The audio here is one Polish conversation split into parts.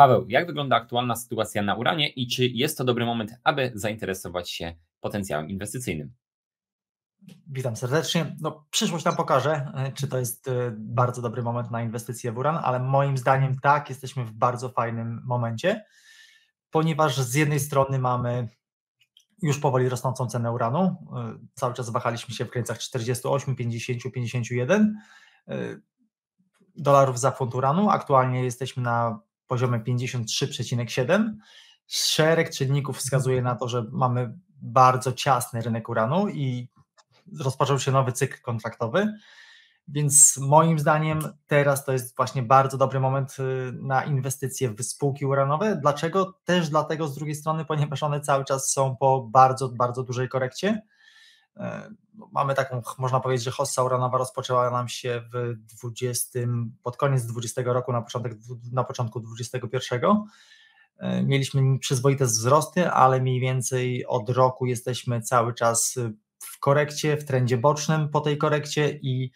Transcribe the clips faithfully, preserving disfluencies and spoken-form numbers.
Paweł, jak wygląda aktualna sytuacja na uranie i czy jest to dobry moment, aby zainteresować się potencjałem inwestycyjnym? Witam serdecznie. No, przyszłość nam pokaże, e, czy to jest e, bardzo dobry moment na inwestycje w uran, ale moim zdaniem tak, jesteśmy w bardzo fajnym momencie, ponieważ z jednej strony mamy już powoli rosnącą cenę uranu. e, Cały czas wahaliśmy się w granicach czterdzieści osiem, pięćdziesiąt, pięćdziesiąt jeden e, dolarów za funt uranu. Aktualnie jesteśmy na poziomie pięćdziesiąt trzy przecinek siedem. Szereg czynników wskazuje na to, że mamy bardzo ciasny rynek uranu i rozpoczął się nowy cykl kontraktowy, więc moim zdaniem teraz to jest właśnie bardzo dobry moment na inwestycje w spółki uranowe. Dlaczego? Też dlatego z drugiej strony, ponieważ one cały czas są po bardzo, bardzo dużej korekcie. Mamy taką, można powiedzieć, że hossa uranowa rozpoczęła nam się w dwudziestym, pod koniec dwudziestego roku, na, początek, na początku dwudziestego pierwszego. Mieliśmy przyzwoite wzrosty, ale mniej więcej od roku jesteśmy cały czas w korekcie, w trendzie bocznym po tej korekcie i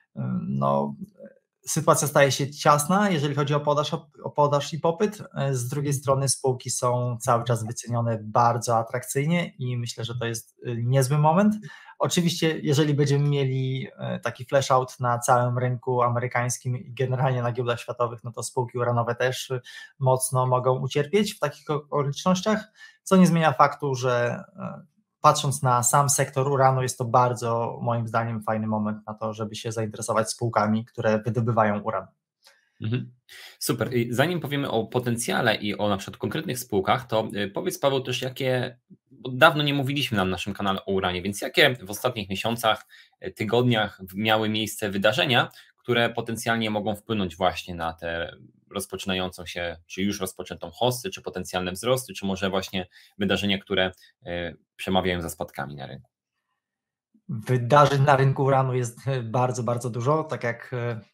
no, sytuacja staje się ciasna, jeżeli chodzi o podaż, o podaż i popyt. Z drugiej strony spółki są cały czas wycenione bardzo atrakcyjnie i myślę, że to jest niezły moment. Oczywiście, jeżeli będziemy mieli taki flash out na całym rynku amerykańskim i generalnie na giełdach światowych, no to spółki uranowe też mocno mogą ucierpieć w takich okolicznościach, co nie zmienia faktu, że patrząc na sam sektor uranu, jest to bardzo, moim zdaniem, fajny moment na to, żeby się zainteresować spółkami, które wydobywają uran. Mhm. Super. I zanim powiemy o potencjale i o na przykład konkretnych spółkach, to powiedz, Paweł, też jakie, bo dawno nie mówiliśmy na naszym kanale o uranie, więc jakie w ostatnich miesiącach, tygodniach miały miejsce wydarzenia, które potencjalnie mogą wpłynąć właśnie na te rozpoczynającą się, czy już rozpoczętą hossę, czy potencjalne wzrosty, czy może właśnie wydarzenia, które przemawiają za spadkami na rynku? Wydarzeń na rynku uranu jest bardzo, bardzo dużo, tak jak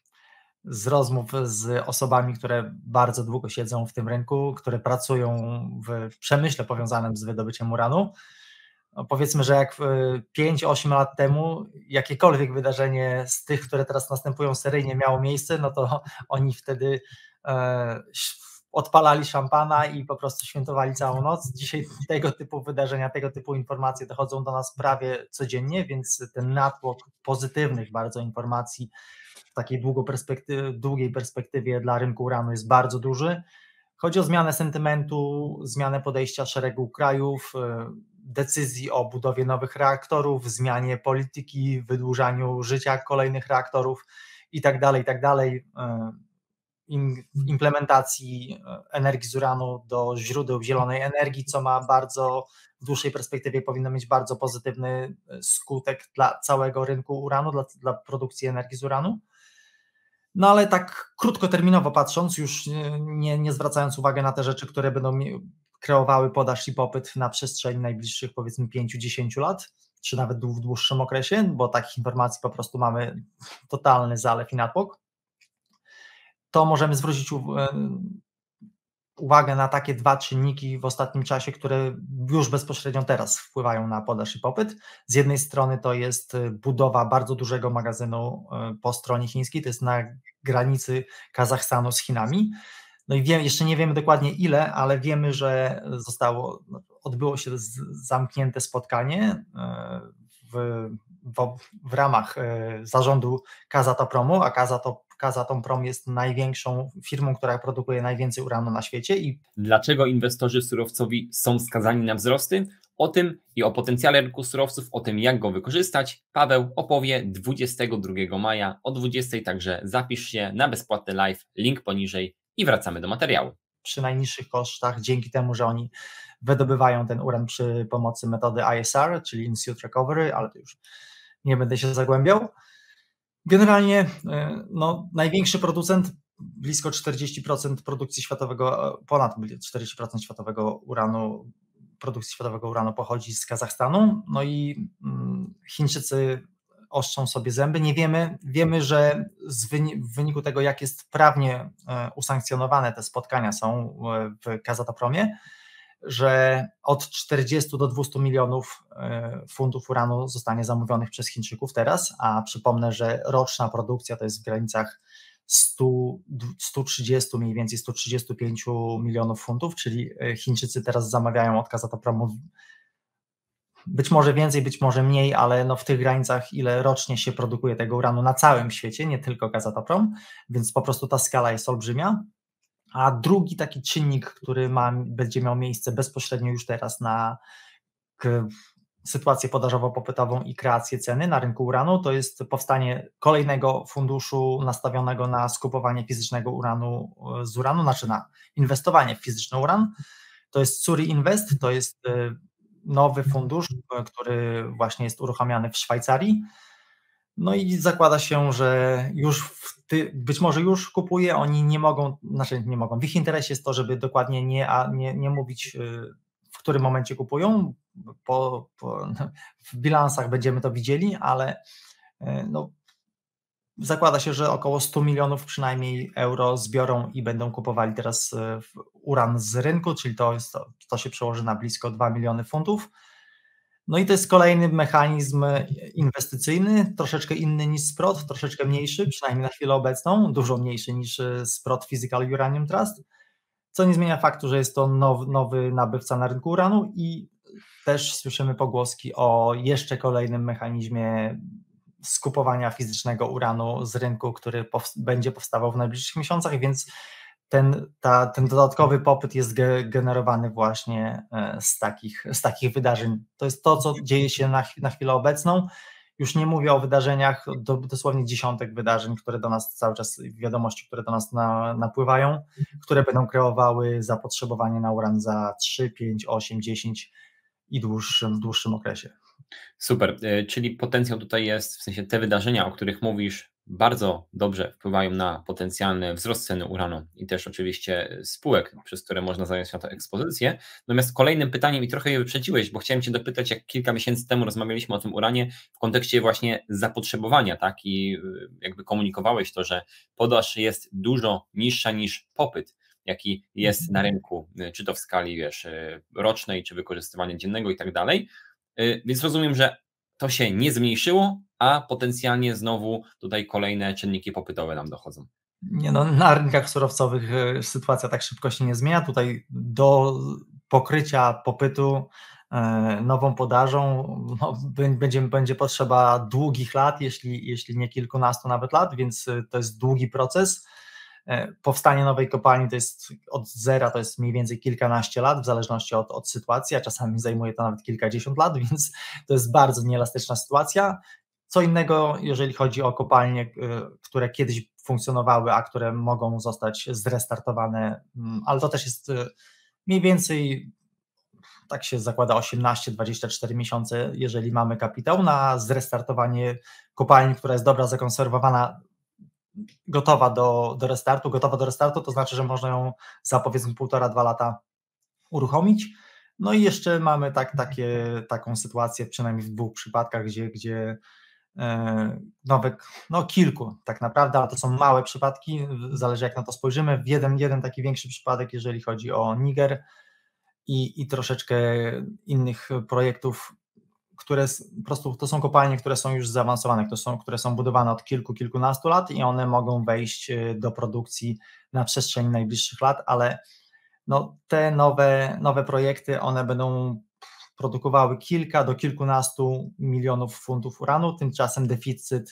z rozmów z osobami, które bardzo długo siedzą w tym rynku, które pracują w przemyśle powiązanym z wydobyciem uranu. No powiedzmy, że jak pięć osiem lat temu jakiekolwiek wydarzenie z tych, które teraz następują seryjnie, miało miejsce, no to oni wtedy e, odpalali szampana i po prostu świętowali całą noc. Dzisiaj tego typu wydarzenia, tego typu informacje dochodzą do nas prawie codziennie, więc ten natłok pozytywnych bardzo informacji w takiej perspektywie, długiej perspektywie dla rynku uranu jest bardzo duży. Chodzi o zmianę sentymentu, zmianę podejścia szeregu krajów, decyzji o budowie nowych reaktorów, zmianie polityki, wydłużaniu życia kolejnych reaktorów i tak dalej, i tak dalej. Implementacji energii z uranu do źródeł zielonej energii, co ma bardzo w dłuższej perspektywie powinno mieć bardzo pozytywny skutek dla całego rynku uranu, dla, dla produkcji energii z uranu. No ale tak krótkoterminowo patrząc, już nie, nie zwracając uwagi na te rzeczy, które będą kreowały podaż i popyt na przestrzeni najbliższych powiedzmy pięć do dziesięciu lat, czy nawet w dłuższym okresie, bo takich informacji po prostu mamy totalny zalew i natłok, to możemy zwrócić uwagę na takie dwa czynniki w ostatnim czasie, które już bezpośrednio teraz wpływają na podaż i popyt. Z jednej strony to jest budowa bardzo dużego magazynu po stronie chińskiej, to jest na granicy Kazachstanu z Chinami. No i wiem, jeszcze nie wiemy dokładnie ile, ale wiemy, że zostało, odbyło się zamknięte spotkanie w, w, w ramach zarządu Kazatopromu, a Kazatop Kazatomprom jest największą firmą, która produkuje najwięcej uranu na świecie. I dlaczego inwestorzy surowcowi są skazani na wzrosty? O tym i o potencjale rynku surowców, o tym, jak go wykorzystać, Paweł opowie dwudziestego drugiego maja o dwudziestej, także zapisz się na bezpłatny live, link poniżej i wracamy do materiału. Przy najniższych kosztach, dzięki temu, że oni wydobywają ten uran przy pomocy metody I S R, czyli In Situ Recovery, ale to już nie będę się zagłębiał. Generalnie no, największy producent, blisko czterdzieści procent produkcji światowego, ponad czterdzieści procent światowego uranu, produkcji światowego uranu pochodzi z Kazachstanu, no i Chińczycy ostrzą sobie zęby. Nie wiemy, wiemy, że z wyni- w wyniku tego, jak jest prawnie usankcjonowane te spotkania są w Kazatopromie, że od czterdziestu do dwustu milionów funtów uranu zostanie zamówionych przez Chińczyków teraz, a przypomnę, że roczna produkcja to jest w granicach sto, sto trzydzieści mniej więcej sto trzydzieści pięć milionów funtów, czyli Chińczycy teraz zamawiają od Kazatopromu być może więcej, być może mniej, ale no w tych granicach, ile rocznie się produkuje tego uranu na całym świecie, nie tylko Kazatoprom, więc po prostu ta skala jest olbrzymia. A drugi taki czynnik, który ma, będzie miał miejsce bezpośrednio już teraz na k, sytuację podażowo-popytową i kreację ceny na rynku uranu, to jest powstanie kolejnego funduszu nastawionego na skupowanie fizycznego uranu z uranu, znaczy na inwestowanie w fizyczny uran. To jest Suri Invest, to jest nowy fundusz, który właśnie jest uruchamiany w Szwajcarii. No i zakłada się, że już w ty, być może już kupuje, oni nie mogą, znaczy nie mogą, w ich interesie jest to, żeby dokładnie nie, a nie, nie mówić, w którym momencie kupują, po, po, w bilansach będziemy to widzieli, ale no, zakłada się, że około sto milionów przynajmniej euro zbiorą i będą kupowali teraz uran z rynku, czyli to, jest, to się przełoży na blisko dwa miliony funtów. No i to jest kolejny mechanizm inwestycyjny, troszeczkę inny niż SPROT, troszeczkę mniejszy, przynajmniej na chwilę obecną, dużo mniejszy niż SPROT Physical Uranium Trust, co nie zmienia faktu, że jest to now, nowy nabywca na rynku uranu i też słyszymy pogłoski o jeszcze kolejnym mechanizmie skupowania fizycznego uranu z rynku, który pow- będzie powstawał w najbliższych miesiącach, więc ten, ta, ten dodatkowy popyt jest ge, generowany właśnie z takich, z takich wydarzeń. To jest to, co dzieje się na, na chwilę obecną. Już nie mówię o wydarzeniach, do, dosłownie dziesiątek wydarzeń, które do nas cały czas, wiadomości, które do nas na, napływają, które będą kreowały zapotrzebowanie na uran za trzy, pięć, osiem, dziesięć i dłuższym, w dłuższym okresie. Super, czyli potencjał tutaj jest, w sensie te wydarzenia, o których mówisz, bardzo dobrze wpływają na potencjalny wzrost ceny uranu i też oczywiście spółek, przez które można zająć na to ekspozycję. Natomiast kolejnym pytaniem, i trochę je wyprzedziłeś, bo chciałem Cię dopytać, jak kilka miesięcy temu rozmawialiśmy o tym uranie w kontekście właśnie zapotrzebowania, tak, i jakby komunikowałeś to, że podaż jest dużo niższa niż popyt, jaki jest na rynku, czy to w skali, wiesz, rocznej, czy wykorzystywania dziennego i tak dalej. Więc rozumiem, że to się nie zmniejszyło, a potencjalnie znowu tutaj kolejne czynniki popytowe nam dochodzą. Nie no, na rynkach surowcowych sytuacja tak szybko się nie zmienia. Tutaj do pokrycia popytu nową podażą no, będzie, będzie potrzeba długich lat, jeśli, jeśli nie kilkunastu nawet lat, więc to jest długi proces. Powstanie nowej kopalni to jest od zera, to jest mniej więcej kilkanaście lat, w zależności od, od sytuacji, a czasami zajmuje to nawet kilkadziesiąt lat, więc to jest bardzo nieelastyczna sytuacja. Co innego, jeżeli chodzi o kopalnie, które kiedyś funkcjonowały, a które mogą zostać zrestartowane, ale to też jest mniej więcej, tak się zakłada, osiemnaście dwadzieścia cztery miesiące, jeżeli mamy kapitał na zrestartowanie kopalni, która jest dobra, zakonserwowana, gotowa do, do restartu. Gotowa do restartu to znaczy, że można ją za powiedzmy półtora, dwa lata uruchomić. No i jeszcze mamy tak, takie, taką sytuację, przynajmniej w dwóch przypadkach, gdzie, gdzie e, nowe, no kilku tak naprawdę, ale to są małe przypadki, zależy jak na to spojrzymy. Jeden, jeden taki większy przypadek, jeżeli chodzi o Niger i, i troszeczkę innych projektów, które po prostu to są kopalnie, które są już zaawansowane, to są, które są budowane od kilku, kilkunastu lat i one mogą wejść do produkcji na przestrzeni najbliższych lat, ale no, te nowe, nowe projekty, one będą produkowały kilka do kilkunastu milionów funtów uranu, tymczasem deficyt,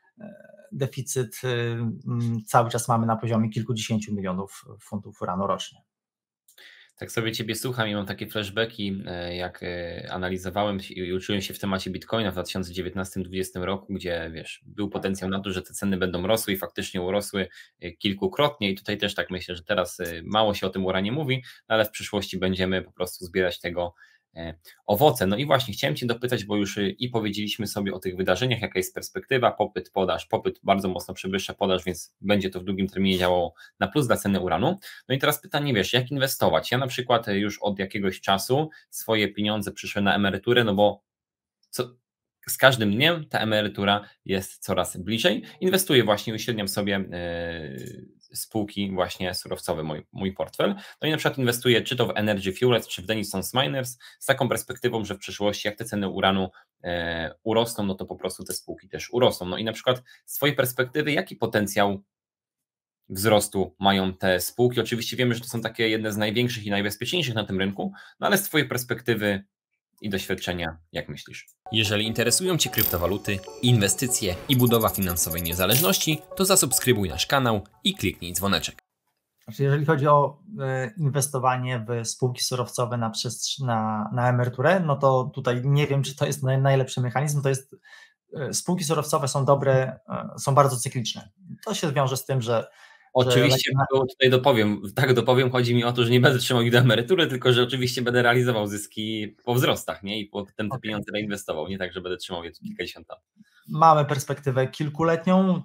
deficyt cały czas mamy na poziomie kilkudziesięciu milionów funtów uranu rocznie. Tak sobie Ciebie słucham i mam takie flashbacki, jak analizowałem i uczyłem się w temacie Bitcoina w dwa tysiące dziewiętnastym dwudziestym roku, gdzie wiesz, był potencjał na to, że te ceny będą rosły i faktycznie urosły kilkukrotnie i tutaj też tak myślę, że teraz mało się o tym uranie mówi, ale w przyszłości będziemy po prostu zbierać tego owoce. No i właśnie chciałem Cię dopytać, bo już i powiedzieliśmy sobie o tych wydarzeniach, jaka jest perspektywa, popyt, podaż. Popyt bardzo mocno przewyższa podaż, więc będzie to w długim terminie działało na plus dla ceny uranu. No i teraz pytanie, wiesz, jak inwestować? Ja na przykład już od jakiegoś czasu swoje pieniądze przyszły na emeryturę, no bo co, z każdym dniem ta emerytura jest coraz bliżej. Inwestuję właśnie, uśredniam sobie yy, spółki właśnie surowcowe, mój, mój portfel. No i na przykład inwestuję czy to w Energy Fuels, czy w Denison Miners z taką perspektywą, że w przyszłości jak te ceny uranu e, urosną, no to po prostu te spółki też urosną. No i na przykład z Twojej perspektywy, jaki potencjał wzrostu mają te spółki? Oczywiście wiemy, że to są takie jedne z największych i najbezpieczniejszych na tym rynku, no ale z Twojej perspektywy i doświadczenia, jak myślisz? Jeżeli interesują Cię kryptowaluty, inwestycje i budowa finansowej niezależności, to zasubskrybuj nasz kanał i kliknij dzwoneczek. Znaczy, jeżeli chodzi o e, inwestowanie w spółki surowcowe na, przestrz- na, na emeryturę, no to tutaj nie wiem, czy to jest naj, najlepszy mechanizm. To jest e, spółki surowcowe są dobre, e, są bardzo cykliczne. To się wiąże z tym, że Oczywiście, że... tutaj dopowiem, tak dopowiem, chodzi mi o to, że nie będę trzymał ich do emerytury, tylko że oczywiście będę realizował zyski po wzrostach, nie? I potem te Okay. pieniądze reinwestował, nie tak, że będę trzymał je kilkadziesiąt lat. Mamy perspektywę kilkuletnią,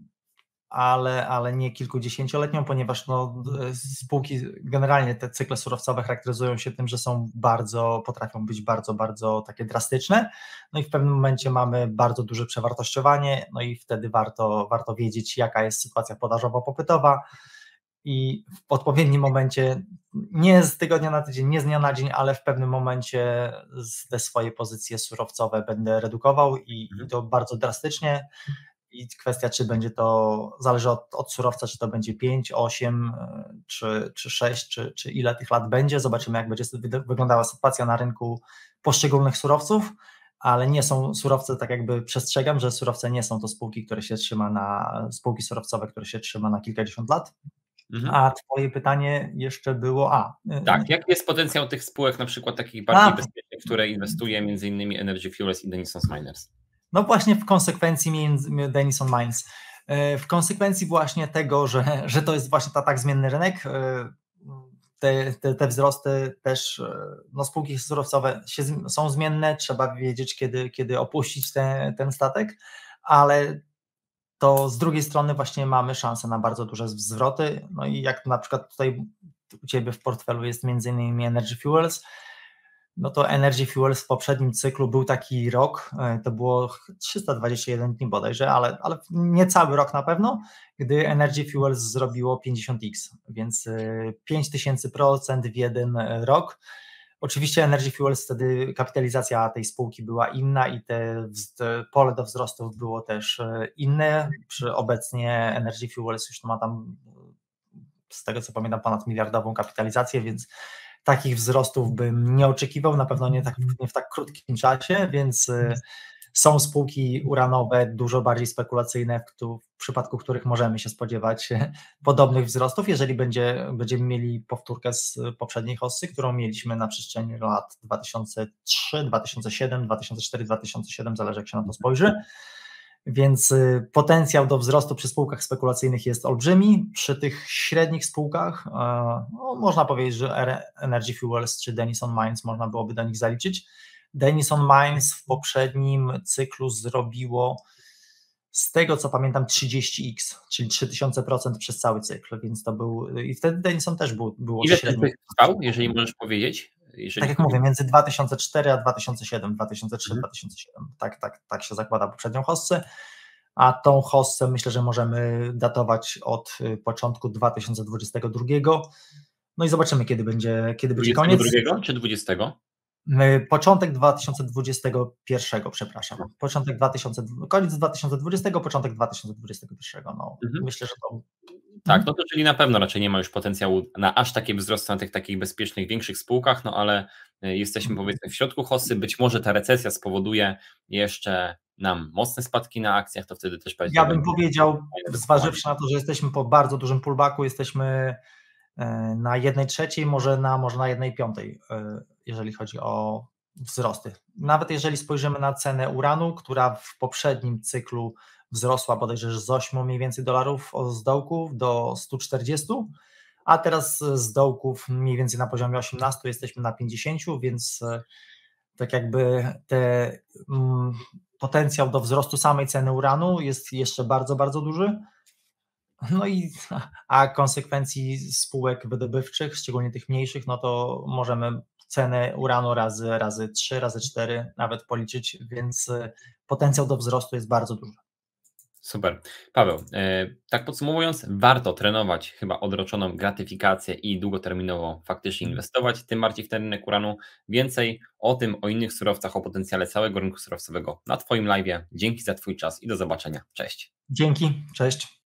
ale, ale nie kilkudziesięcioletnią, ponieważ no, spółki, generalnie te cykle surowcowe charakteryzują się tym, że są bardzo, potrafią być bardzo, bardzo takie drastyczne, no i w pewnym momencie mamy bardzo duże przewartościowanie, no i wtedy warto, warto wiedzieć, jaka jest sytuacja podażowo-popytowa i w odpowiednim momencie, nie z tygodnia na tydzień, nie z dnia na dzień, ale w pewnym momencie te swoje pozycje surowcowe będę redukował i, i to bardzo drastycznie. I kwestia, czy będzie to, zależy od, od surowca, czy to będzie pięć, osiem, czy, czy sześć, czy, czy ile tych lat będzie. Zobaczymy, jak będzie wyglądała sytuacja na rynku poszczególnych surowców, ale nie są surowce, tak jakby przestrzegam, że surowce nie są to spółki, które się trzyma na, spółki surowcowe, które się trzyma na kilkadziesiąt lat. Mhm. A twoje pytanie jeszcze było, a... Tak, jaki jest potencjał tych spółek, na przykład takich bardziej a, bezpiecznych, w które inwestuje między innymi Energy Fuels i Denison Miners? No właśnie w konsekwencji między Denison Mines, w konsekwencji właśnie tego, że, że to jest właśnie ta tak zmienny rynek, te, te, te wzrosty też, no spółki surowcowe się, są zmienne, trzeba wiedzieć, kiedy, kiedy opuścić te, ten statek, ale to z drugiej strony właśnie mamy szansę na bardzo duże zwroty, no i jak na przykład tutaj u Ciebie w portfelu jest między innymi Energy Fuels, no to Energy Fuels w poprzednim cyklu był taki rok, to było trzysta dwadzieścia jeden dni bodajże, ale, ale nie cały rok na pewno, gdy Energy Fuels zrobiło pięćdziesiąt x, więc pięć tysięcy procent w jeden rok. Oczywiście Energy Fuels wtedy kapitalizacja tej spółki była inna i te, te pole do wzrostów było też inne. Przy obecnie Energy Fuels już ma tam, z tego co pamiętam, ponad miliardową kapitalizację, więc takich wzrostów bym nie oczekiwał, na pewno nie, tak, nie w tak krótkim czasie, więc są spółki uranowe dużo bardziej spekulacyjne, w, tu, w przypadku których możemy się spodziewać podobnych wzrostów, jeżeli będzie, będziemy mieli powtórkę z poprzedniej hossy, którą mieliśmy na przestrzeni lat dwa tysiące trzy, dwa tysiące siedem, dwa tysiące cztery, dwa tysiące siedem, zależy jak się na to spojrzy. Więc potencjał do wzrostu przy spółkach spekulacyjnych jest olbrzymi. Przy tych średnich spółkach no, można powiedzieć, że Energy Fuels czy Denison Mines można byłoby do nich zaliczyć. Denison Mines w poprzednim cyklu zrobiło, z tego co pamiętam, trzydzieści x, czyli trzy tysiące procent przez cały cykl, więc to był, i wtedy Denison też był, było Ile średnio. Ile trwał, jeżeli możesz powiedzieć? Jeżeli tak jak mówię, między dwa tysiące cztery a dwa tysiące siedem, dwa tysiące trzy, dwa tysiące siedem, tak, tak, tak się zakłada poprzednią hossę, a tą hossę myślę, że możemy datować od początku dwa tysiące dwudziestego drugiego, no i zobaczymy, kiedy będzie, kiedy będzie koniec. dwudziestego drugiego czy dwudziestego? Początek dwa tysiące dwudziestego pierwszego, przepraszam, początek dwa tysiące, koniec dwa tysiące dwudziestego, początek dwa tysiące dwudziestego pierwszego, no mhm. myślę, że to... Tak, no to czyli na pewno raczej nie ma już potencjału na aż takie wzrosty na tych takich bezpiecznych, większych spółkach, no ale jesteśmy powiedzmy w środku hossy, być może ta recesja spowoduje jeszcze nam mocne spadki na akcjach, to wtedy też będzie... Ja bym powiedział, zważywszy na to, że jesteśmy po bardzo dużym pullbacku, jesteśmy na jednej trzeciej, może na, może na jednej piątej, jeżeli chodzi o wzrosty. Nawet jeżeli spojrzymy na cenę uranu, która w poprzednim cyklu wzrosła bodajże z ośmiu mniej więcej dolarów z dołków do stu czterdziestu, a teraz z dołków mniej więcej na poziomie osiemnastu jesteśmy na pięćdziesięciu, więc tak jakby te, mm, potencjał do wzrostu samej ceny uranu jest jeszcze bardzo, bardzo duży. No i a konsekwencji spółek wydobywczych, szczególnie tych mniejszych, no to możemy cenę uranu razy, razy trzy, razy cztery nawet policzyć, więc potencjał do wzrostu jest bardzo duży. Super. Paweł, tak podsumowując, warto trenować chyba odroczoną gratyfikację i długoterminowo faktycznie inwestować, tym bardziej w ten rynek uranu. Więcej o tym, o innych surowcach, o potencjale całego rynku surowcowego na Twoim live'ie. Dzięki za Twój czas i do zobaczenia. Cześć. Dzięki, cześć.